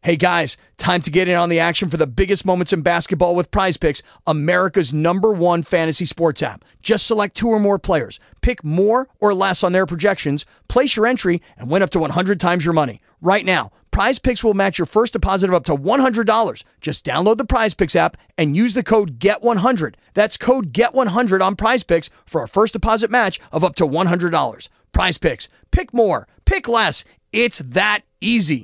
Hey guys, time to get in on the action for the biggest moments in basketball with Prize Picks, America's #1 fantasy sports app. Just select 2 or more players, pick more or less on their projections, place your entry, and win up to 100 times your money. Right now, Prize Picks will match your first deposit of up to $100. Just download the Prize Picks app and use the code GET100. That's code GET100 on Prize Picks for a first deposit match of up to $100. Prize Picks. Pick more. Pick less. It's that easy.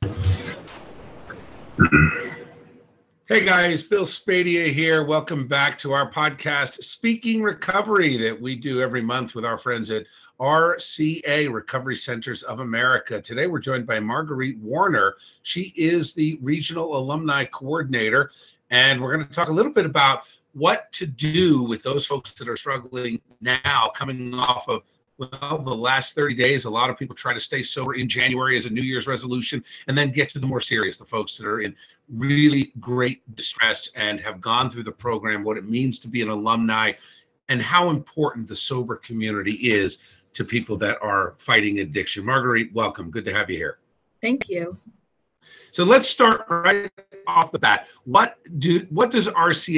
Hey guys, Bill Spadea here. Welcome back to our podcast, Speaking Recovery, that we do every month with our friends at RCA, Recovery Centers of America. Today we're joined by Marguerite Warner. She is the Regional Alumni Coordinator, and we're going to talk a little bit about what to do with those folks that are struggling now, coming off of the last 30 days. A lot of people try to stay sober in January as a New Year's resolution and then get to the more serious, the folks that are in really great distress and have gone through the program, what it means to be an alumni, and how important the sober community is to people that are fighting addiction. Marguerite, welcome. Good to have you here. Thank you. So let's start right off the bat. How does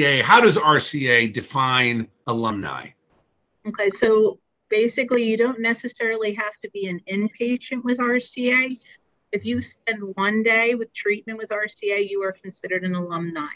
RCA define alumni? Okay, so basically, you don't necessarily have to be an inpatient with RCA. If you spend one day with treatment with RCA, you are considered an alumni.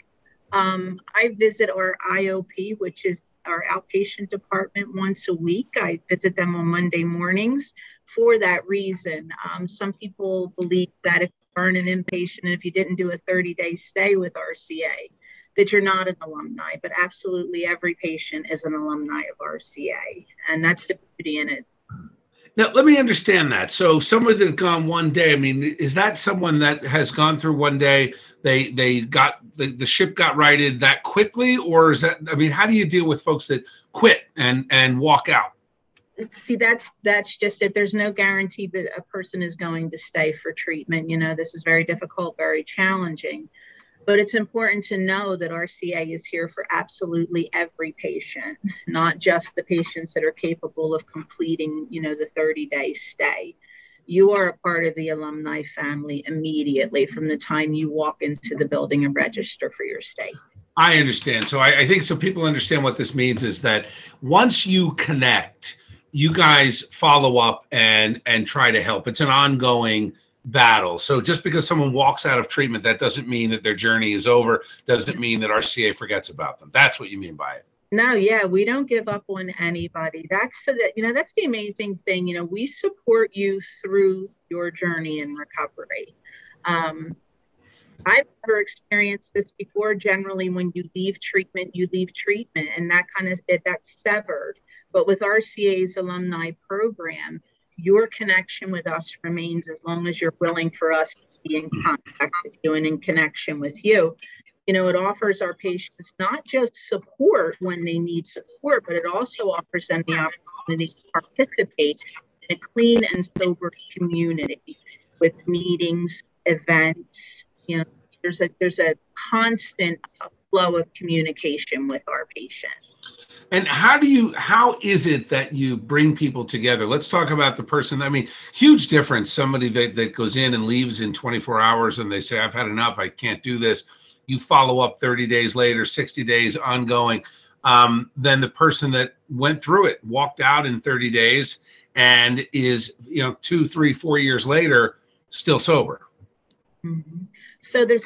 I visit our IOP, which is our outpatient department, once a week. I visit them on Monday mornings for that reason. Some people believe that if you aren't an inpatient and if you didn't do a 30-day stay with RCA, that you're not an alumni, but absolutely every patient is an alumni of RCA, and that's the beauty in it. Now, let me understand that. So somebody that's gone one day, I mean, is that someone that has gone through one day, they got, the ship got righted that quickly, or is that, I mean, how do you deal with folks that quit and walk out? See, that's just it. There's no guarantee that a person is going to stay for treatment. You know, this is very difficult, very challenging. But it's important to know that RCA is here for absolutely every patient, not just the patients that are capable of completing, the 30-day stay. You are a part of the alumni family immediately from the time you walk into the building and register for your stay. I understand. So I think so people understand what this means is that once you connect, you guys follow up and try to help. It's an ongoing battle. So just because someone walks out of treatment, that doesn't mean that their journey is over, doesn't mean that RCA forgets about them. That's what you mean by it. No, yeah, we don't give up on anybody. That's the amazing thing. We support you through your journey in recovery. I've never experienced this before. Generally, when you leave treatment, and that's severed. But with RCA's alumni program, your connection with us remains as long as you're willing for us to be in contact with you and in connection with you. It offers our patients not just support when they need support, but it also offers them the opportunity to participate in a clean and sober community with meetings, events. There's a constant flow of communication with our patients. And how is it that you bring people together? Let's talk about the person. I mean, huge difference. Somebody that goes in and leaves in 24 hours and they say, I've had enough, I can't do this. You follow up 30 days later, 60 days ongoing. Then the person that went through it, walked out in 30 days and is, 2, 3, 4 years later, still sober. Mm-hmm. So it's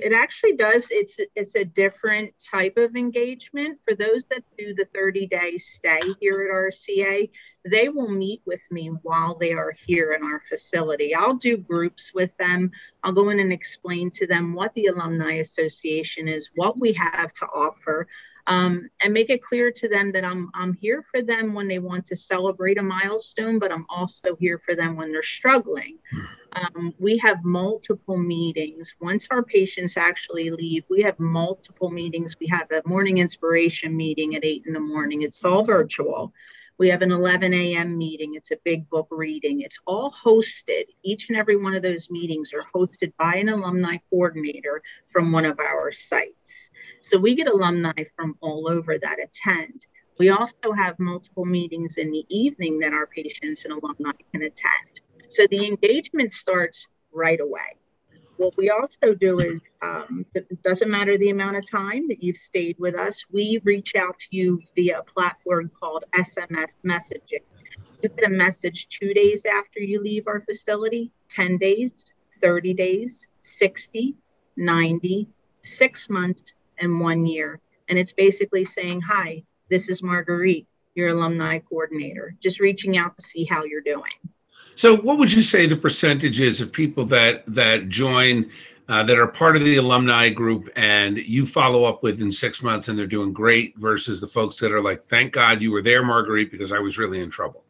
a different type of engagement. For those that do the 30-day stay here at RCA, they will meet with me while they are here in our facility. I'll do groups with them. I'll go in and explain to them what the Alumni Association is, what we have to offer, and make it clear to them that I'm here for them when they want to celebrate a milestone, but I'm also here for them when they're struggling. We have multiple meetings. Once our patients actually leave, we have multiple meetings. We have a morning inspiration meeting at 8 in the morning. It's all virtual. We have an 11 a.m. meeting. It's a big book reading. It's all hosted. Each and every one of those meetings are hosted by an alumni coordinator from one of our sites. So we get alumni from all over that attend. We also have multiple meetings in the evening that our patients and alumni can attend. So the engagement starts right away. What we also do is, it doesn't matter the amount of time that you've stayed with us, we reach out to you via a platform called SMS messaging. You get a message 2 days after you leave our facility, 10 days, 30 days, 60, 90, 6 months, and 1 year. And it's basically saying, hi, this is Marguerite, your alumni coordinator, just reaching out to see how you're doing. So what would you say the percentage is of people that join, that are part of the alumni group and you follow up with in 6 months and they're doing great versus the folks that are like, thank God you were there, Marguerite, because I was really in trouble?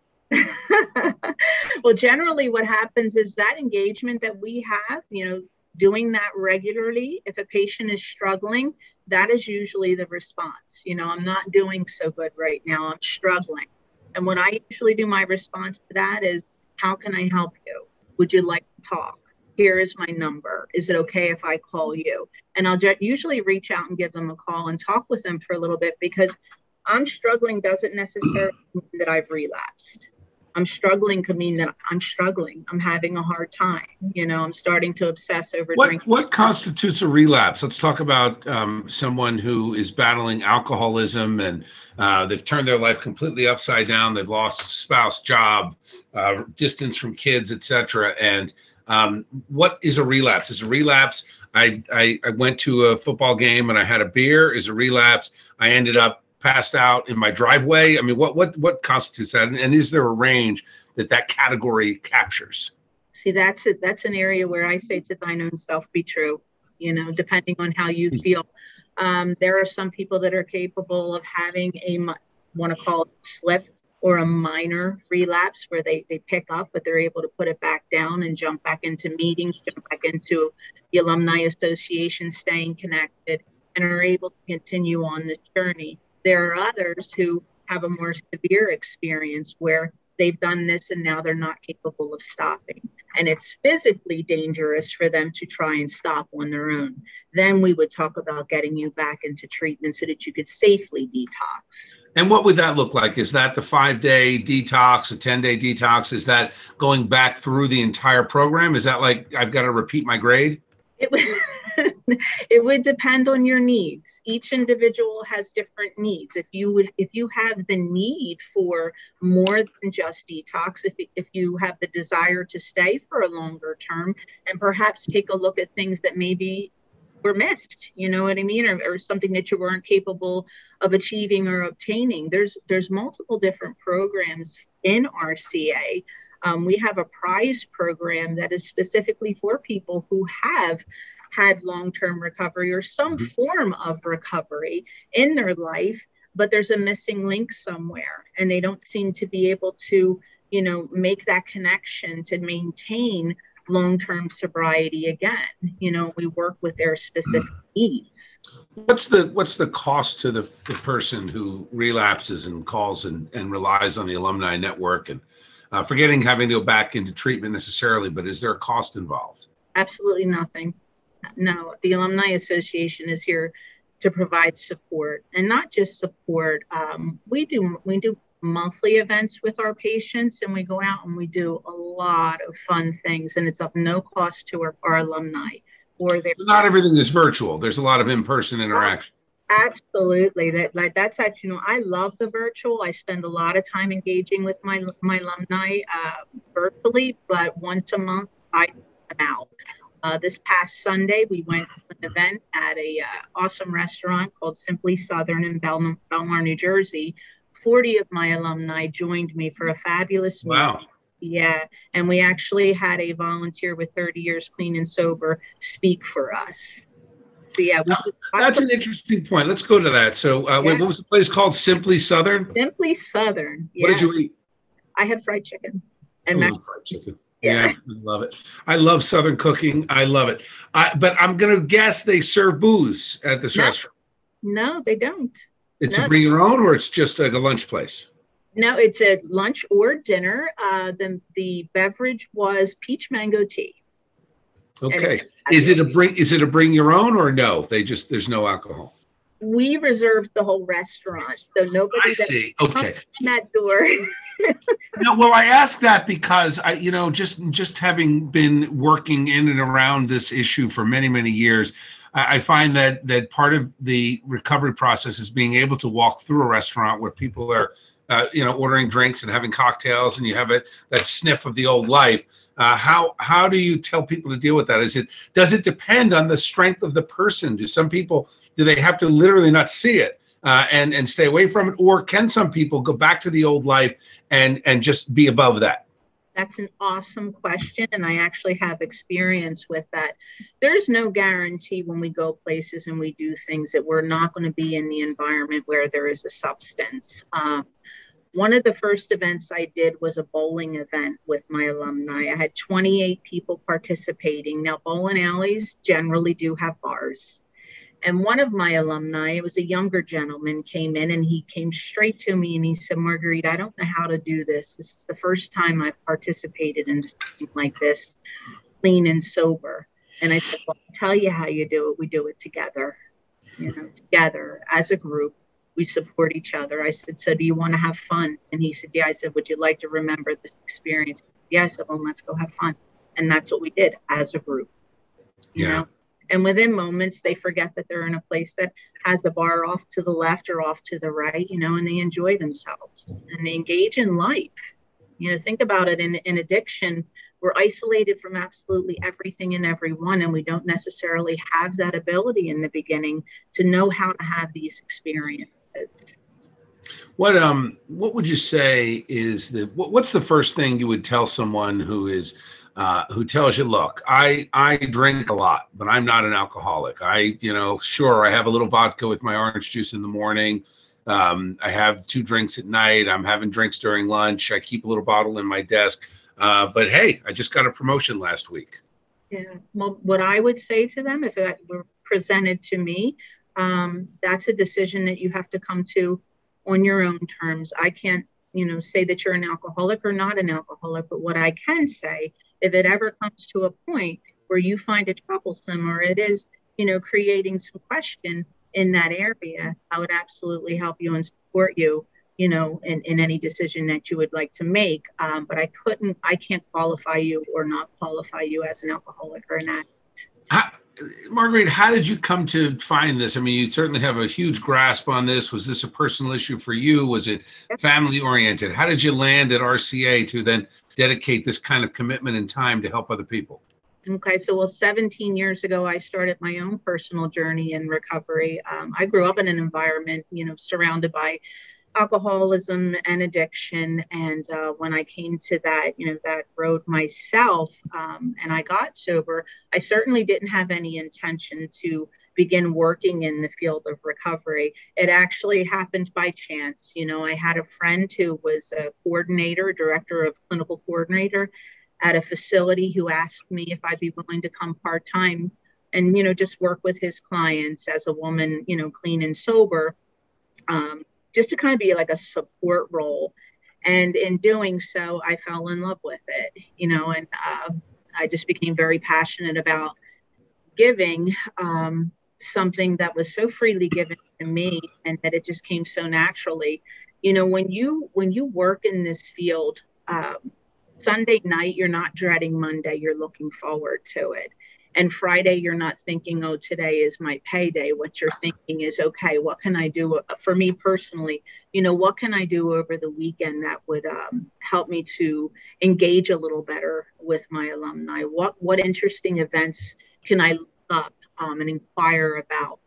Well, generally what happens is that engagement that we have, doing that regularly, if a patient is struggling, that is usually the response. I'm not doing so good right now, I'm struggling. And what I usually do, my response to that is, how can I help you? Would you like to talk? Here is my number. Is it okay if I call you? And I'll usually reach out and give them a call and talk with them for a little bit, because I'm struggling doesn't necessarily mean that I've relapsed. I'm struggling could mean that I'm struggling. I'm having a hard time. I'm starting to obsess over drinking. What constitutes a relapse? Let's talk about someone who is battling alcoholism and they've turned their life completely upside down. They've lost spouse, job, distance from kids, etc. And what is a relapse? Is a relapse, I went to a football game and I had a beer? Is a relapse, I ended up passed out in my driveway? I mean, what constitutes that? And is there a range that category captures? See, that's an area where I say to thine own self be true, depending on how you feel. There are some people that are capable of having want to call it slip or a minor relapse where they pick up, but they're able to put it back down and jump back into meetings, jump back into the alumni association, staying connected, and are able to continue on this journey. There are others who have a more severe experience where they've done this and now they're not capable of stopping. And it's physically dangerous for them to try and stop on their own. Then we would talk about getting you back into treatment so that you could safely detox. And what would that look like? Is that the 5-day detox, a 10-day detox? Is that going back through the entire program? Is that like, I've got to repeat my grade? It would depend on your needs. Each individual has different needs. If you have the need for more than just detox, if you have the desire to stay for a longer term and perhaps take a look at things that maybe were missed, you know what I mean, or something that you weren't capable of achieving or obtaining. There's multiple different programs in RCA. We have a prize program that is specifically for people who have had long-term recovery or some form of recovery in their life, but there's a missing link somewhere and they don't seem to be able to, make that connection to maintain long-term sobriety again. We work with their specific needs. What's the cost to the person who relapses and calls and relies on the alumni network, and forgetting having to go back into treatment necessarily, but is there a cost involved? Absolutely nothing. No, the Alumni Association is here to provide support, and not just support. We do monthly events with our patients, and we go out and we do a lot of fun things, and it's of no cost to our alumni or their. Not everything is virtual. There's a lot of in-person interaction. Absolutely. That's actually, I love the virtual. I spend a lot of time engaging with my alumni virtually, but once a month I am out. This past Sunday, we went to an event at a awesome restaurant called Simply Southern in Belmar, New Jersey. 40 of my alumni joined me for a fabulous meal. Wow. Yeah, and we actually had a volunteer with 30 years clean and sober speak for us. So yeah, that's an interesting point. Let's go to that. So wait, what was the place called? Simply Southern? Simply Southern. Yeah. What did you eat? I had fried chicken. And fried chicken. Yeah, I love it. I love Southern cooking. I love it. But I'm going to guess they serve booze at this restaurant. No, they don't. It's a bring your own, or it's just like a lunch place? No, it's a lunch or dinner. The beverage was peach mango tea. Okay. Is it a bring your own, or no? There's no alcohol? We reserved the whole restaurant, so nobody I see. Okay. in that door. No, well, I ask that because just having been working in and around this issue for many, many years, I find that part of the recovery process is being able to walk through a restaurant where people are, ordering drinks and having cocktails, and you have that sniff of the old life. How do you tell people to deal with that? Does it depend on the strength of the person? Do they have to literally not see it and stay away from it, or can some people go back to the old life and just be above that? That's an awesome question, and I actually have experience with that. There's no guarantee when we go places and we do things that we're not going to be in the environment where there is a substance. One of the first events I did was a bowling event with my alumni. I had 28 people participating. Now, bowling alleys generally do have bars. And one of my alumni, it was a younger gentleman, came in and he came straight to me and he said, Marguerite, I don't know how to do this. This is the first time I've participated in something like this, clean and sober. And I said, well, I'll tell you how you do it. We do it together, together as a group. We support each other. I said, so do you want to have fun? And he said, yeah. I said, would you like to remember this experience? Yeah. I said, well, let's go have fun. And that's what we did as a group, you know? And within moments, they forget that they're in a place that has a bar off to the left or off to the right, and they enjoy themselves and they engage in life. Think about it. In addiction, we're isolated from absolutely everything and everyone, and we don't necessarily have that ability in the beginning to know how to have these experiences. What would you say is what's the first thing you would tell someone who tells you, look, I drink a lot, but I'm not an alcoholic. Sure, I have a little vodka with my orange juice in the morning. I have 2 drinks at night. I'm having drinks during lunch. I keep a little bottle in my desk. But hey, I just got a promotion last week. Yeah. Well, what I would say to them, if it were presented to me, that's a decision that you have to come to on your own terms. I can't, say that you're an alcoholic or not an alcoholic, but what I can say, if it ever comes to a point where you find it troublesome or it is, creating some question in that area, I would absolutely help you and support you, in any decision that you would like to make. But I can't qualify you or not qualify you as an alcoholic or an addict. Marguerite, how did you come to find this? I mean, you certainly have a huge grasp on this. Was this a personal issue for you? Was it family oriented? How did you land at RCA to then dedicate this kind of commitment and time to help other people? Okay, so 17 years ago, I started my own personal journey in recovery. I grew up in an environment, surrounded by alcoholism and addiction. And when I came to that, that road myself, and I got sober, I certainly didn't have any intention to begin working in the field of recovery. It actually happened by chance. I had a friend who was a director of clinical coordinator at a facility, who asked me if I'd be willing to come part-time and, just work with his clients as a woman, clean and sober, just to kind of be like a support role. And in doing so, I fell in love with it, and I just became very passionate about giving something that was so freely given to me, and that it just came so naturally. When you work in this field, Sunday night, you're not dreading Monday, you're looking forward to it. And Friday, you're not thinking, oh, today is my payday. What you're thinking is, okay, what can I do? For me personally, what can I do over the weekend that would help me to engage a little better with my alumni? What interesting events can I look up and inquire about?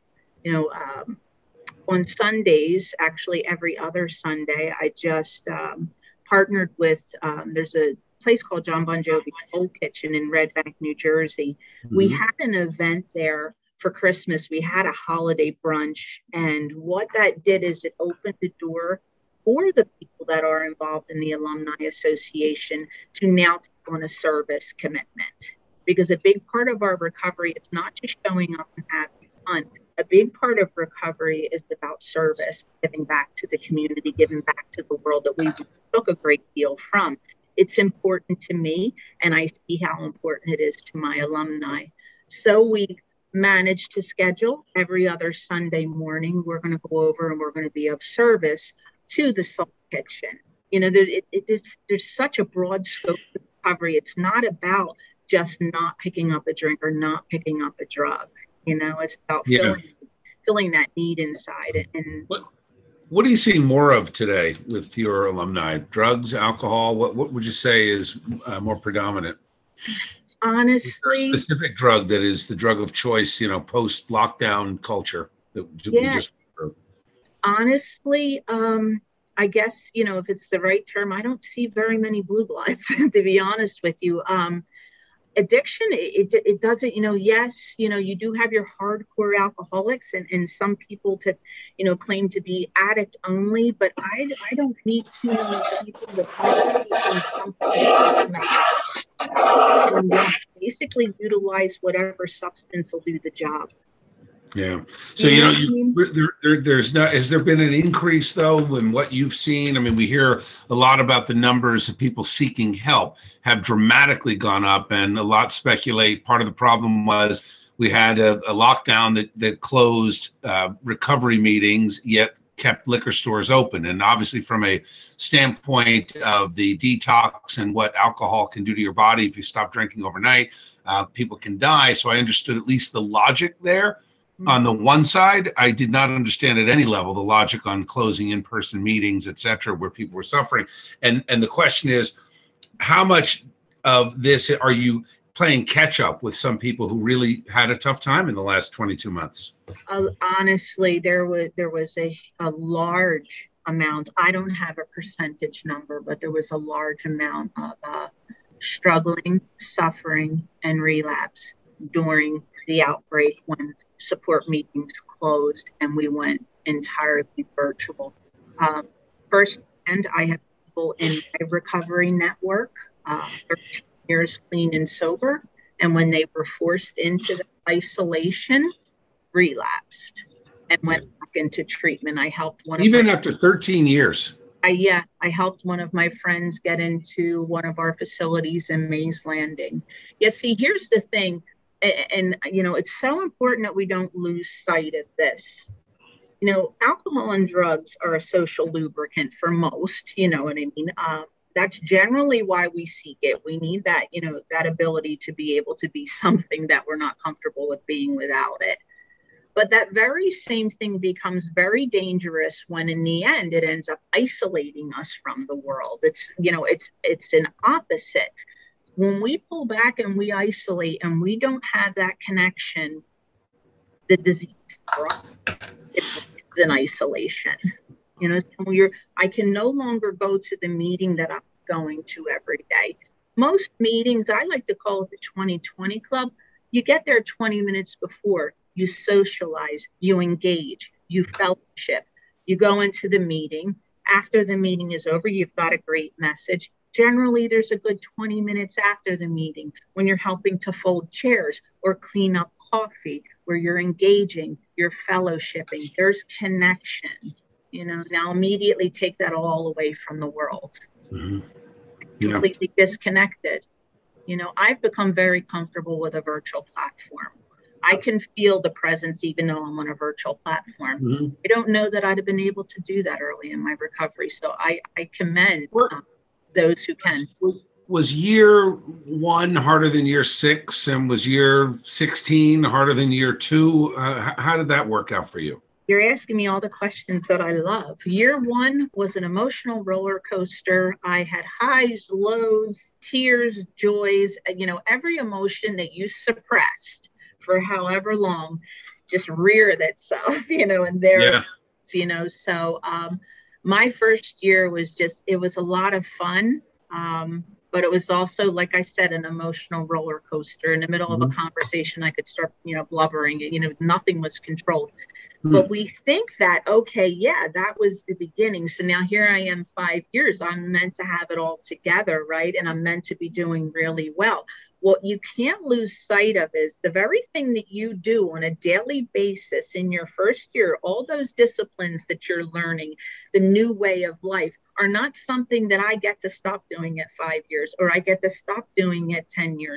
On Sundays, actually every other Sunday, I just partnered with, there's a place called John Bon Jovi Soul Kitchen in Red Bank, New Jersey. Mm-hmm. We had an event there for Christmas. We had a holiday brunch. And what that did is it opened the door for the people that are involved in the Alumni Association to now take on a service commitment. Because a big part of our recovery, it's not just showing up and having fun. A big part of recovery is about service, giving back to the community, giving back to the world that we took a great deal from. It's important to me, and I see how important it is to my alumni. So we managed to schedule every other Sunday morning. We're going to go over and we're going to be of service to the soul kitchen. There's such a broad scope of recovery. It's not about just not picking up a drink or not picking up a drug. It's about filling that need inside. And what are you seeing more of today with your alumni? Drugs, alcohol? What would you say is more predominant? Honestly, a specific drug that is the drug of choice, post lockdown culture that we just. Honestly, I guess, if it's the right term, I don't see very many blue bloods, to be honest with you. Addiction, it doesn't, yes, you do have your hardcore alcoholics and some people to, claim to be addict only, but I don't meet too many people with and basically utilize whatever substance will do the job. Yeah. So, has there been an increase though in what you've seen? I mean, we hear a lot about the numbers of people seeking help have dramatically gone up, and a lot speculate part of the problem was we had a lockdown that closed recovery meetings, yet kept liquor stores open. And obviously from a standpoint of the detox and what alcohol can do to your body, if you stop drinking overnight, people can die. So I understood at least the logic there. On the one side, I did not understand at any level the logic on closing in-person meetings, et cetera, where people were suffering. And the question is, how much of this are you playing catch up with some people who really had a tough time in the last 22 months? Honestly, there was a large amount. I don't have a percentage number, but there was a large amount of struggling, suffering, and relapse during the outbreak when support meetings closed and we went entirely virtual. Firsthand, I have people in my recovery network, 13 years clean and sober, and when they were forced into the isolation, relapsed and went back into treatment. I helped one even after 13 years. I helped one of my friends get into one of our facilities in Mays Landing. See, here's the thing. And, it's so important that we don't lose sight of this. Alcohol and drugs are a social lubricant for most, you know what I mean? That's generally why we seek it. We need that, that ability to be able to be something that we're not comfortable with being without it. But that very same thing becomes very dangerous when in the end it ends up isolating us from the world. It's an opposite. When we pull back and we isolate and we don't have that connection, the disease is in isolation. So I can no longer go to the meeting that I'm going to every day. Most meetings, I like to call it the 20/20 club. You get there 20 minutes before, you socialize, you engage, you fellowship, you go into the meeting. After the meeting is over, you've got a great message. Generally, there's a good 20 minutes after the meeting when you're helping to fold chairs or clean up coffee, where you're engaging, you're fellowshipping, there's connection. Now immediately take that all away from the world. Mm-hmm. Completely disconnected. I've become very comfortable with a virtual platform. I can feel the presence even though I'm on a virtual platform. Mm-hmm. I don't know that I'd have been able to do that early in my recovery. So I commend those who can. Was year 1 harder than year 6, and was year 16 harder than year 2? How did that work out for you? You're asking me all the questions that I love. Year 1 was an emotional roller coaster. I had highs, lows, tears, joys, every emotion that you suppressed for however long just reared itself, and there, so my first year was it was a lot of fun. But it was also, like I said, an emotional roller coaster. In the middle of a conversation, I could start, blubbering. Nothing was controlled. But we think that, okay, yeah, that was the beginning. So now here I am 5 years. I'm meant to have it all together, right? And I'm meant to be doing really well. What you can't lose sight of is the very thing that you do on a daily basis in your first year, all those disciplines that you're learning, the new way of life, are not something that I get to stop doing at 5 years or I get to stop doing at 10 years.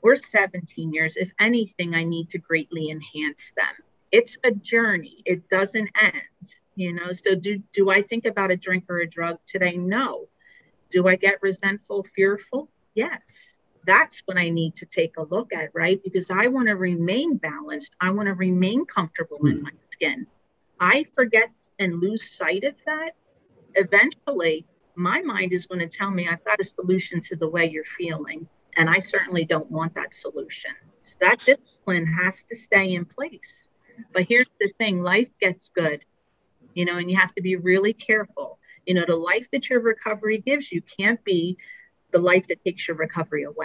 or 17 years. If anything, I need to greatly enhance them. It's a journey. It doesn't end, So do I think about a drink or a drug today? No. Do I get resentful, fearful? Yes. That's what I need to take a look at, right? Because I want to remain balanced. I want to remain comfortable in my skin. I forget and lose sight of that. Eventually, my mind is going to tell me I've got a solution to the way you're feeling. And I certainly don't want that solution. So that discipline has to stay in place. But here's the thing, life gets good, and you have to be really careful. The life that your recovery gives you can't be the life that takes your recovery away.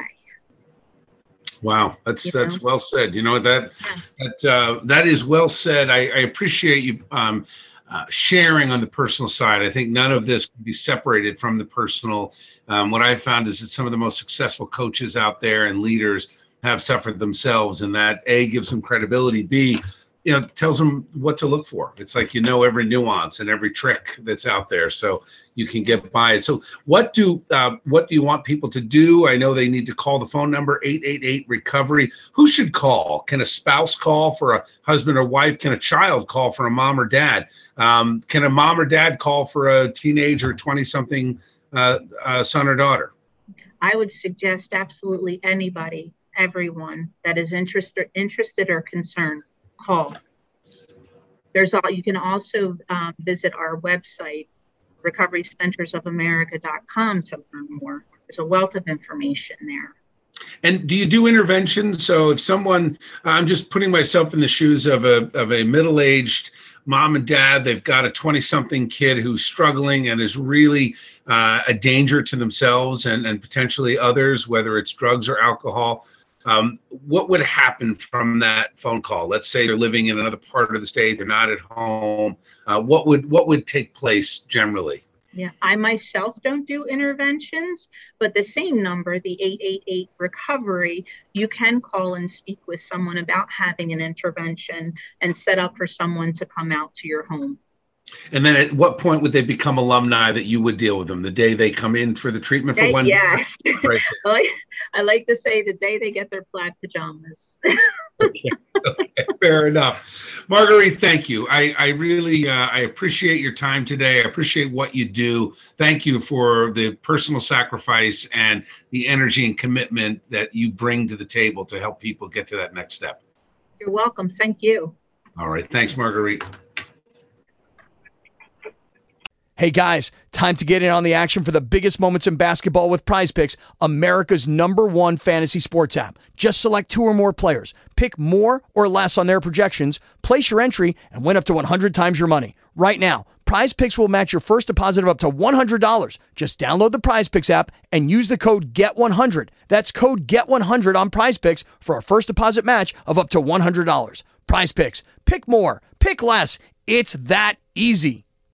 Wow, that's well said. That is well said. I appreciate you sharing on the personal side. I think none of this can be separated from the personal. What I've found is that some of the most successful coaches out there and leaders have suffered themselves, and that A, gives them credibility, B, tells them what to look for. It's like every nuance and every trick that's out there, so you can get by it. So what do you want people to do? I know they need to call the phone number 888-RECOVERY. Who should call? Can a spouse call for a husband or wife? Can a child call for a mom or dad? Can a mom or dad call for a teenage or 20-something son or daughter? I would suggest absolutely anybody, everyone that is interested or concerned. Call. You can also visit our website, recoverycentersofamerica.com, to learn more. There's a wealth of information there. And do you do interventions? So if someone, I'm just putting myself in the shoes of a middle-aged mom and dad, they've got a 20-something kid who's struggling and is really a danger to themselves and potentially others, whether it's drugs or alcohol. What would happen from that phone call? Let's say they're living in another part of the state, they're not at home. What would take place generally? Yeah, I myself don't do interventions, but the same number, the 888-RECOVERY, you can call and speak with someone about having an intervention and set up for someone to come out to your home. And then at what point would they become alumni that you would deal with them? The day they come in for the treatment for one? Yes. Right. I like to say the day they get their plaid pajamas. Okay, fair enough. Marguerite, thank you. I really I appreciate your time today. I appreciate what you do. Thank you for the personal sacrifice and the energy and commitment that you bring to the table to help people get to that next step. You're welcome. Thank you. All right. Thanks, Marguerite. Hey guys, time to get in on the action for the biggest moments in basketball with Prize Picks, America's #1 fantasy sports app. Just select 2 or more players, pick more or less on their projections, place your entry, and win up to 100 times your money. Right now, Prize Picks will match your first deposit of up to $100. Just download the Prize Picks app and use the code GET100. That's code GET100 on Prize Picks for a first deposit match of up to $100. Prize Picks. Pick more. Pick less. It's that easy.